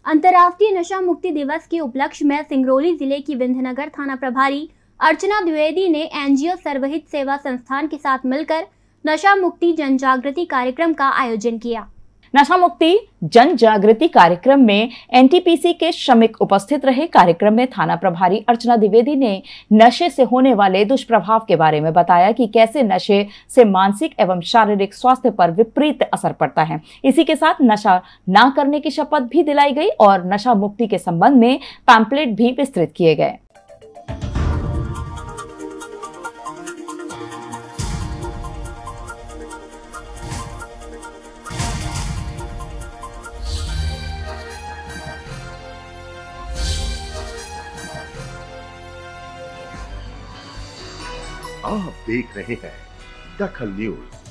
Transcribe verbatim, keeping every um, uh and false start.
अंतर्राष्ट्रीय नशा मुक्ति दिवस के उपलक्ष्य में सिंगरौली जिले की विंध्यनगर थाना प्रभारी अर्चना द्विवेदी ने एनजीओ सर्वहित सेवा संस्थान के साथ मिलकर नशा मुक्ति जन जागृति कार्यक्रम का आयोजन किया। नशा मुक्ति जन जागृति कार्यक्रम में एनटीपीसी के श्रमिक उपस्थित रहे। कार्यक्रम में थाना प्रभारी अर्चना द्विवेदी ने नशे से होने वाले दुष्प्रभाव के बारे में बताया कि कैसे नशे से मानसिक एवं शारीरिक स्वास्थ्य पर विपरीत असर पड़ता है। इसी के साथ नशा ना करने की शपथ भी दिलाई गई और नशा मुक्ति के संबंध में पैम्पलेट भी विस्तृत किए गए। आप देख रहे हैं दखल न्यूज।